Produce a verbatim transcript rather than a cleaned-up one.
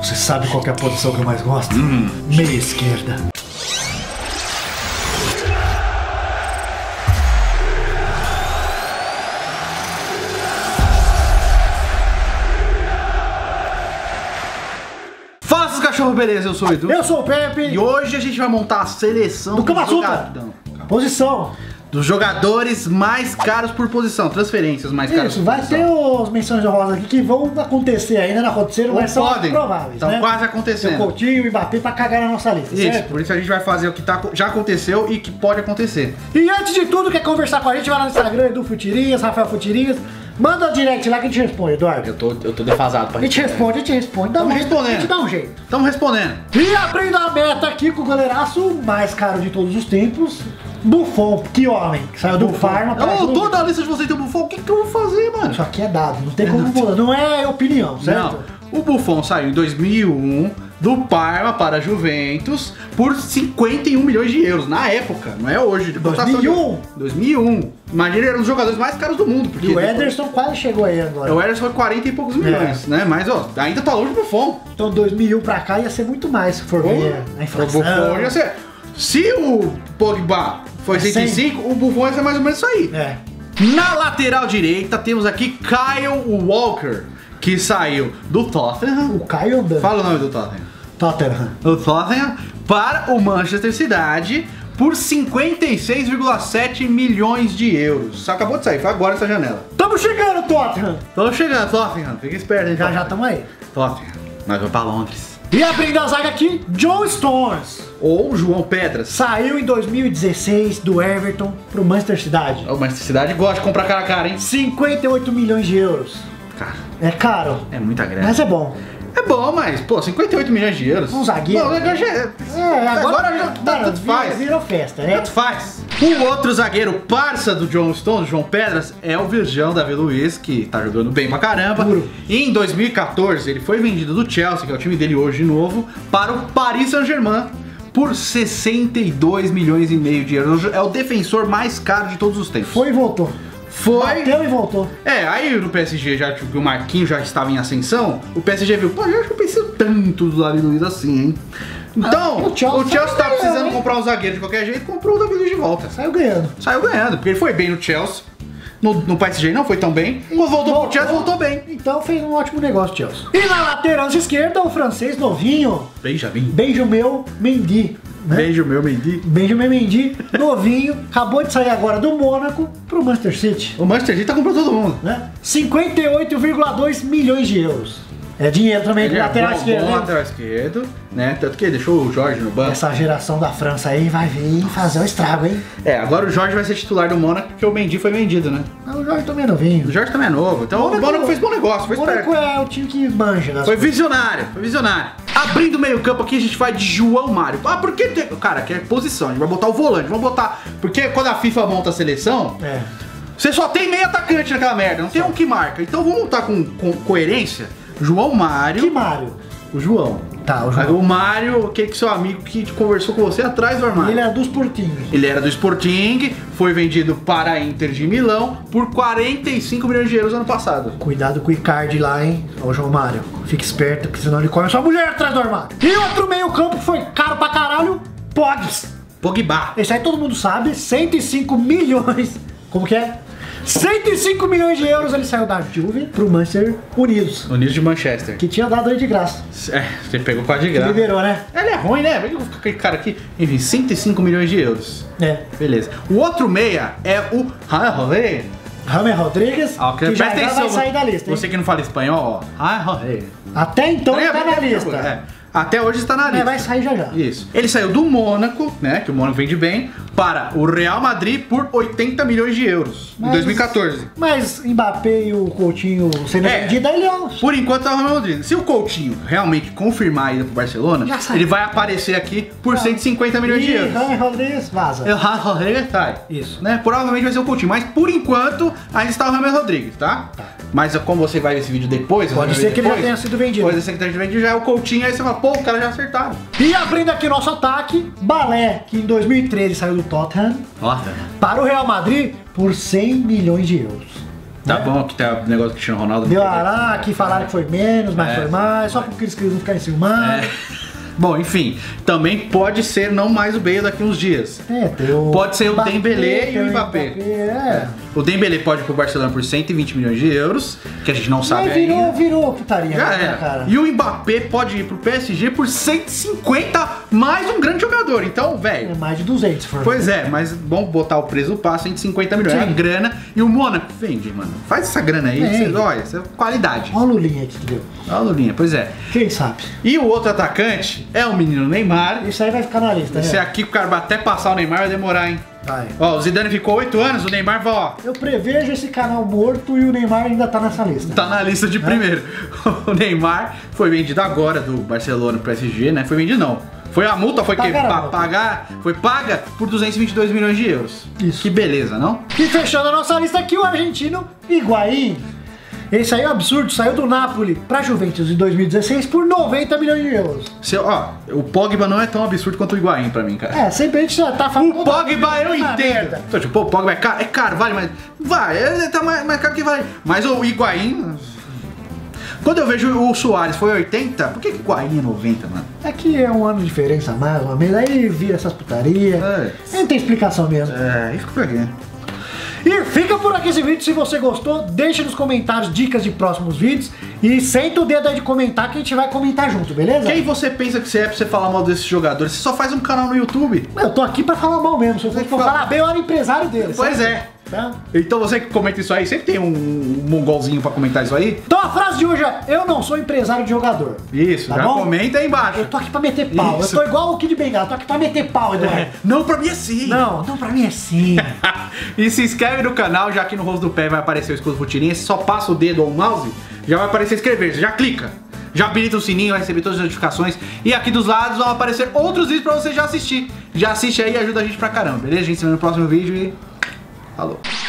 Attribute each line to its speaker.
Speaker 1: Você sabe qual que é a posição que eu mais gosto?
Speaker 2: Hum.
Speaker 1: Meia esquerda.
Speaker 2: Fala, seus cachorros, beleza? Eu sou o Edu.
Speaker 1: Eu sou o Pepe.
Speaker 2: E hoje a gente vai montar a seleção
Speaker 1: do Kama Sutra.
Speaker 2: jogadão.
Speaker 1: Posição.
Speaker 2: Dos jogadores mais caros por posição, transferências mais caras.
Speaker 1: Isso, vai ter os menções honrosas aqui que vão acontecer, ainda não aconteceram, mas são
Speaker 2: podem.
Speaker 1: prováveis,
Speaker 2: Estão
Speaker 1: né?
Speaker 2: quase acontecendo.
Speaker 1: O Coutinho e o Mbappé pra cagar na nossa lista,
Speaker 2: Isso,
Speaker 1: certo?
Speaker 2: por isso a gente vai fazer o que tá, já aconteceu e que pode acontecer.
Speaker 1: E antes de tudo, quer conversar com a gente, vai lá no Instagram, Edu Futirinhas, Rafael Futirinhas. Manda direct lá que a gente responde, Eduardo.
Speaker 2: Eu tô, eu tô defasado pra
Speaker 1: A gente responde, a gente responde. Dá um
Speaker 2: Tamo
Speaker 1: jeito,
Speaker 2: respondendo.
Speaker 1: A gente dá um jeito.
Speaker 2: Estamos respondendo.
Speaker 1: E abrindo a meta aqui com o goleiraço mais caro de todos os tempos, Buffon. Que homem, que saiu do Parma pra
Speaker 2: Eu
Speaker 1: Juve.
Speaker 2: toda a lista de vocês tem o Buffon, o que, que eu vou fazer, mano?
Speaker 1: Isso aqui é dado, não tem como mudar, não é opinião, certo?
Speaker 2: Não, o Buffon saiu em dois mil e um do Parma para a Juventus por cinquenta e um milhões de euros, na época, não é hoje.
Speaker 1: dois mil e um?
Speaker 2: dois mil e um. Imagina, ele era um dos jogadores mais caros do mundo. Porque
Speaker 1: E o Ederson quase chegou aí agora.
Speaker 2: O Ederson foi quarenta e poucos milhões, né? Mas, ó, ainda tá longe do Buffon.
Speaker 1: Então dois mil e um pra cá ia ser muito mais, se for ver a
Speaker 2: O
Speaker 1: inflação.
Speaker 2: Buffon ia ser... Se o Pogba foi cento e cinco, o Buffon ia ser mais ou menos isso aí.
Speaker 1: É.
Speaker 2: Na lateral direita temos aqui Kyle Walker, que saiu do Tottenham.
Speaker 1: O Caio andando.
Speaker 2: Fala o nome do Tottenham.
Speaker 1: Tottenham.
Speaker 2: O Tottenham para o Manchester City por cinquenta e seis vírgula sete milhões de euros. Só acabou de sair, foi agora essa janela.
Speaker 1: Tamo chegando, Tottenham.
Speaker 2: Estamos chegando, Tottenham. Fica esperto, hein?
Speaker 1: Já já tamo aí.
Speaker 2: Tottenham. Nós vamos pra Londres.
Speaker 1: E abrindo a zaga aqui, John Stones.
Speaker 2: Ou João Pedras.
Speaker 1: Saiu em dois mil e dezesseis do Everton pro Manchester City.
Speaker 2: O Manchester City gosta de comprar cara a cara, hein?
Speaker 1: cinquenta e oito milhões de euros.
Speaker 2: Cara,
Speaker 1: É caro,
Speaker 2: é muita grana.
Speaker 1: mas é bom.
Speaker 2: É bom, mas, pô, cinquenta e oito milhões de euros.
Speaker 1: Um zagueiro.
Speaker 2: Não, agora já é.
Speaker 1: É, agora,
Speaker 2: Agora já
Speaker 1: mano,
Speaker 2: tanto
Speaker 1: vira-
Speaker 2: faz.
Speaker 1: Virou festa, né?
Speaker 2: Tanto faz. O outro zagueiro parça do John Stones, João Pedras, é o Virgão Davi Luiz, que tá jogando bem pra caramba.
Speaker 1: Puro.
Speaker 2: E em dois mil e quatorze ele foi vendido do Chelsea, que é o time dele hoje de novo, para o Paris Saint-Germain por sessenta e dois milhões e meio de euros. É o defensor mais caro de todos os tempos.
Speaker 1: Foi e voltou.
Speaker 2: Foi.
Speaker 1: Bateu e voltou.
Speaker 2: É, aí no P S G, já que o Marquinhos já estava em ascensão, o P S G viu, pô, eu acho que eu preciso tanto do Davi Luiz assim, hein? Então,
Speaker 1: Ah, o Chelsea
Speaker 2: o Chelsea tá
Speaker 1: ganhando,
Speaker 2: precisando
Speaker 1: hein?
Speaker 2: comprar um zagueiro de qualquer jeito, comprou o Davi Luiz de volta.
Speaker 1: Saiu ganhando.
Speaker 2: Saiu ganhando, porque ele foi bem no Chelsea. No, no P S G não foi tão bem. Quando voltou pro Chelsea, voltou bem.
Speaker 1: Então fez um ótimo negócio, Chelsea. E na lateral esquerda, o francês novinho,
Speaker 2: Benjamin.
Speaker 1: Benjamin Mendy. Né?
Speaker 2: Beijo, meu Mendy.
Speaker 1: Benjamin Mendy, novinho, acabou de sair agora do Mônaco pro Manchester City.
Speaker 2: O Manchester City tá comprando todo mundo.
Speaker 1: Né? cinquenta e oito vírgula dois milhões de euros. É dinheiro também pro
Speaker 2: Ele é
Speaker 1: lateral
Speaker 2: bom,
Speaker 1: esquerdo.
Speaker 2: bom
Speaker 1: hein?
Speaker 2: lateral esquerdo, né? Tanto que ele deixou o Jorge no banco.
Speaker 1: Essa geração da França aí vai vir fazer o estrago, hein?
Speaker 2: É, agora o Jorge vai ser titular do Mônaco, porque o Mendy foi vendido, né?
Speaker 1: Mas o Jorge também é novinho.
Speaker 2: O Jorge também é novo. Então o Mônaco fez bom negócio, foi
Speaker 1: O Mônaco
Speaker 2: esperto.
Speaker 1: é o time que manja das
Speaker 2: Foi
Speaker 1: coisas.
Speaker 2: visionário, foi visionário. Abrindo o meio campo aqui, a gente vai de João Mário. Ah, por que tem... Cara, que é posição, a gente vai botar o volante, vamos botar... Porque quando a FIFA monta a seleção,
Speaker 1: É.
Speaker 2: você só tem meio atacante naquela merda, não tem um que marca. Então vamos montar com, com coerência João Mário.
Speaker 1: Que Mário?
Speaker 2: O João.
Speaker 1: Tá, o
Speaker 2: Aí
Speaker 1: João.
Speaker 2: o Mário, que que seu amigo que conversou com você atrás do armário.
Speaker 1: Ele era dos portinhos.
Speaker 2: Ele era do Sporting, foi vendido para a Inter de Milão por quarenta e cinco milhões de euros ano passado.
Speaker 1: Cuidado com o Icardi lá, hein? Ô, João Mário. Fique esperto, porque senão ele come a sua mulher atrás do armário. E outro meio campo que foi caro pra caralho, Pogs.
Speaker 2: Pogba.
Speaker 1: Esse aí todo mundo sabe, cento e cinco milhões. Como que é? cento e cinco milhões de euros ele saiu da Juve pro Manchester Unidos.
Speaker 2: Unidos de Manchester.
Speaker 1: Que tinha dado aí de graça.
Speaker 2: É, você pegou quase de
Speaker 1: Que
Speaker 2: graça.
Speaker 1: liberou, né?
Speaker 2: Ele é ruim, né? Vem com aquele cara aqui. Enfim, cento e cinco milhões de euros.
Speaker 1: É.
Speaker 2: Beleza. O outro meia é o Raul.
Speaker 1: James Rodrigues,
Speaker 2: Ah,
Speaker 1: que já, já vai sair da lista, hein?
Speaker 2: Você que não fala espanhol, ó. Raul.
Speaker 1: Até então ele tá na lista.
Speaker 2: É. Até hoje está na
Speaker 1: Mas
Speaker 2: lista.
Speaker 1: vai sair já já.
Speaker 2: Isso. Ele saiu do Mônaco, né? Que o Mônaco vende bem, para o Real Madrid por oitenta milhões de euros
Speaker 1: Mas-
Speaker 2: em dois mil e quatorze.
Speaker 1: Mas Mbappé e o Coutinho sendo
Speaker 2: É.
Speaker 1: vendido, aí ele é...
Speaker 2: Por enquanto tá o Real Madrid. Se o Coutinho realmente confirmar a ida pro Barcelona,
Speaker 1: Já sai.
Speaker 2: ele vai aparecer aqui por cento e cinquenta milhões de
Speaker 1: E
Speaker 2: euros.
Speaker 1: James Rodrigues vaza.
Speaker 2: É o Rames Rodrigues sai.
Speaker 1: Isso.
Speaker 2: Né? Provavelmente vai ser o Coutinho, mas por enquanto ainda está o Rames Rodrigues, tá?
Speaker 1: Tá.
Speaker 2: Mas como você vai ver esse vídeo depois, você
Speaker 1: Pode
Speaker 2: vai
Speaker 1: ser
Speaker 2: ver
Speaker 1: que ele já
Speaker 2: depois,
Speaker 1: tenha sido vendido.
Speaker 2: Pode ser que tenha sido vendido, já é o Coutinho, aí você fala, pô, o cara já acertaram.
Speaker 1: E abrindo aqui nosso ataque, Balé, que em dois mil e treze saiu do Tottenham,
Speaker 2: Nossa.
Speaker 1: para o Real Madrid por cem milhões de euros.
Speaker 2: Tá
Speaker 1: né?
Speaker 2: bom, que tá o negócio do Cristiano Ronaldo.
Speaker 1: Deu ará, que falaram que foi menos, mas
Speaker 2: É.
Speaker 1: foi mais, só porque eles queriam não ficarem ciumados.
Speaker 2: É. Bom, enfim, também pode ser não mais o Bale daqui uns dias.
Speaker 1: É, tem o
Speaker 2: Pode ser o
Speaker 1: Mbappé,
Speaker 2: Dembélé e
Speaker 1: tem
Speaker 2: o Mbappé.
Speaker 1: É.
Speaker 2: O Dembélé pode ir pro Barcelona por cento e vinte milhões de euros, que a gente não sabe
Speaker 1: Mas virou,
Speaker 2: ainda.
Speaker 1: virou putaria,
Speaker 2: Já
Speaker 1: né,
Speaker 2: era.
Speaker 1: cara?
Speaker 2: E o Mbappé pode ir pro P S G por cento e cinquenta mais um grande jogador. Então,
Speaker 1: É
Speaker 2: velho.
Speaker 1: mais de duzentos, se for.
Speaker 2: Pois é, mas bom botar o preço do passe, cento e cinquenta milhões. É a
Speaker 1: Sim.
Speaker 2: grana. E o Mônaco vende, mano. Faz essa grana aí.
Speaker 1: Vende.
Speaker 2: Cê, olha, isso é qualidade.
Speaker 1: Olha o Lulinha aqui que deu.
Speaker 2: Olha a Lulinha, pois é.
Speaker 1: Quem sabe?
Speaker 2: E o outro atacante é o menino Neymar.
Speaker 1: Isso aí vai ficar na lista,
Speaker 2: Esse
Speaker 1: né?
Speaker 2: aqui, o cara até passar o Neymar vai demorar, hein?
Speaker 1: Vai.
Speaker 2: Ó, o Zidane ficou oito anos, o Neymar vai, ó.
Speaker 1: Eu prevejo esse canal morto e o Neymar ainda tá nessa lista.
Speaker 2: Tá na lista de primeiro. O Neymar foi vendido agora do Barcelona pro P S G, né? Foi vendido não. Foi a multa, foi que
Speaker 1: Pagaram a
Speaker 2: pa-
Speaker 1: multa.
Speaker 2: pagar, foi paga por duzentos e vinte e dois milhões de euros.
Speaker 1: Isso.
Speaker 2: Que beleza, não?
Speaker 1: E fechando a nossa lista aqui, o argentino Higuaín. Esse aí é um absurdo, saiu do Napoli pra Juventus em dois mil e dezesseis por noventa milhões de euros.
Speaker 2: Se, ó, o Pogba não é tão absurdo quanto o Higuaín pra mim, cara.
Speaker 1: É, sempre a gente já tá falando.
Speaker 2: O Pogba eu
Speaker 1: Ah,
Speaker 2: entendo.
Speaker 1: merda.
Speaker 2: Então, tipo, pô, o Pogba é caro, é caro, vale, mas vai, ele tá mais, mais caro que vale. Mas o Higuaín, quando eu vejo o Suárez foi oitenta, por que que o Higuaín é noventa, mano?
Speaker 1: É que é um ano de diferença a mais, uma vez, aí vira essas putarias.
Speaker 2: É.
Speaker 1: Não tem explicação mesmo.
Speaker 2: É, isso por aqui.
Speaker 1: E fica por aqui esse vídeo. Se você gostou, deixe nos comentários dicas de próximos vídeos. E senta o dedo aí de comentar que a gente vai comentar junto, beleza?
Speaker 2: Quem você pensa que você é pra você falar mal desses jogadores? Você só faz um canal no YouTube.
Speaker 1: Eu tô aqui pra falar mal mesmo. Se eu fosse pra
Speaker 2: fala-
Speaker 1: falar bem, eu era empresário deles.
Speaker 2: Pois
Speaker 1: sabe?
Speaker 2: é.
Speaker 1: Tá?
Speaker 2: Então você que comenta isso aí, sempre tem um, um mongolzinho pra comentar isso aí?
Speaker 1: Então a frase de hoje é: eu não sou empresário de jogador.
Speaker 2: Isso,
Speaker 1: Tá
Speaker 2: já
Speaker 1: bom?
Speaker 2: comenta aí embaixo.
Speaker 1: Eu tô aqui pra meter pau.
Speaker 2: Isso.
Speaker 1: Eu tô igual o Kid Bengala, tô aqui pra meter pau, Eduardo.
Speaker 2: É, não, pra mim é sim.
Speaker 1: Não, não, pra mim é sim.
Speaker 2: E se inscreve no canal, já aqui no rosto do pé vai aparecer o escudo futirinha. Você só passa o dedo ou o mouse, já vai aparecer inscrever-se. Já clica. Já habilita o sininho, vai receber todas as notificações. E aqui dos lados vão aparecer outros vídeos pra você já assistir. Já assiste aí e ajuda a gente pra caramba, beleza? A gente se vê no próximo vídeo e... falou.